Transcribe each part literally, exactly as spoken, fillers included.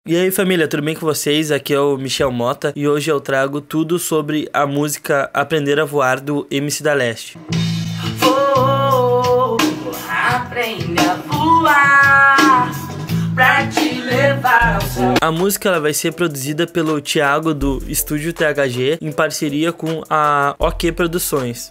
E aí família, tudo bem com vocês? Aqui é o Michel Mota e hoje eu trago tudo sobre a música Aprender a Voar do M C da Leste. Vou aprender a voar pra te levar ao céu. A música ela vai ser produzida pelo Thiago do Estúdio T H G em parceria com a OK Produções.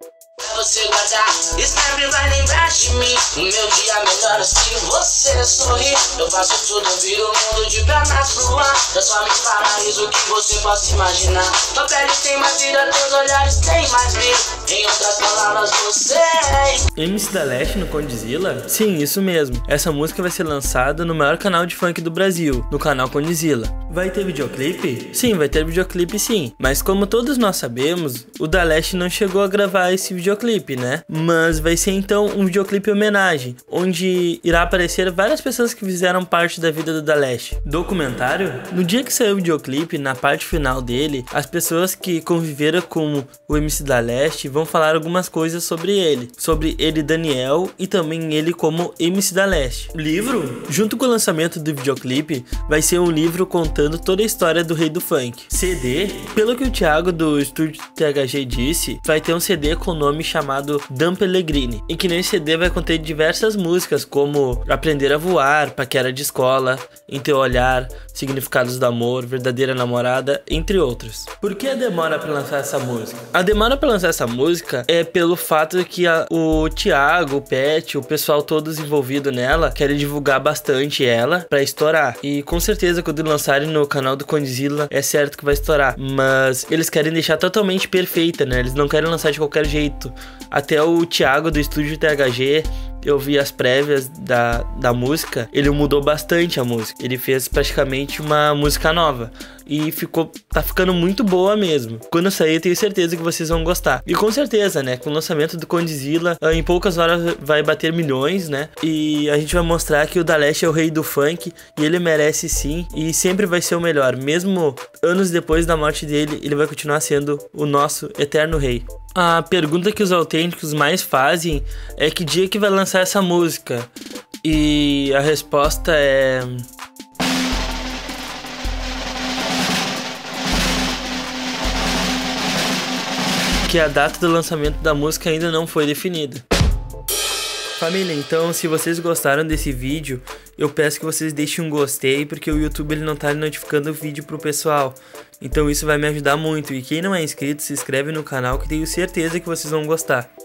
Você guardar, sempre vai lembrar de mim. O meu dia melhora se você sorrir. Eu faço tudo, viro o mundo de pernas pro ar. Transformo em paraíso que você possa imaginar. Tua pele tem mais vida, teus olhares têm mais brilho. Em outras palavras, você é M C da Leste no Condzilla? Sim, isso mesmo. Essa música vai ser lançada no maior canal de funk do Brasil, no canal Condzilla. Vai ter videoclipe? Sim, vai ter videoclipe sim. Mas como todos nós sabemos, o da Leste não chegou a gravar esse videoclipe, né? Mas vai ser então um videoclipe homenagem, onde irá aparecer várias pessoas que fizeram parte da vida do da Leste. Documentário? No dia que saiu o videoclipe, na parte final dele, as pessoas que conviveram com o M C da Leste vão falar algumas coisas sobre ele, sobre ele Daniel e também ele como M C da Leste. O livro? Junto com o lançamento do videoclipe, vai ser um livro contando toda a história do rei do funk. C D? Pelo que o Thiago do Estúdio T H G disse, vai ter um C D com o nome chamado Dan Pellegrini, e que nesse C D vai conter diversas músicas como Aprender a Voar, Paquera de Escola, Em Teu Olhar, Significados do Amor, Verdadeira Namorada, entre outros. Por que a demora para lançar essa música? A demora para lançar essa música é pelo fato de que a, o Thiago, o Pet, o pessoal todos envolvido nela querem divulgar bastante ela para estourar, e com certeza quando lançarem no canal do Condzilla é certo que vai estourar, mas eles querem deixar totalmente perfeita, né? Eles não querem lançar de qualquer jeito. Até o Thiago do Estúdio T H G, eu vi as prévias da, da música, ele mudou bastante a música. Ele fez praticamente uma música nova e ficou, tá ficando muito boa mesmo. Quando sair eu tenho certeza que vocês vão gostar. E com certeza, né, com o lançamento do Condzilla, em poucas horas vai bater milhões, né? E a gente vai mostrar que o da Leste é o rei do funk e ele merece sim e sempre vai ser o melhor. Mesmo anos depois da morte dele, ele vai continuar sendo o nosso eterno rei. A pergunta que os autênticos mais fazem é que dia que vai lançar essa música? E a resposta é... que a data do lançamento da música ainda não foi definida. Família, então se vocês gostaram desse vídeo, eu peço que vocês deixem um gostei, porque o YouTube ele não tá notificando o vídeo pro pessoal. Então isso vai me ajudar muito, e quem não é inscrito, se inscreve no canal que tenho certeza que vocês vão gostar.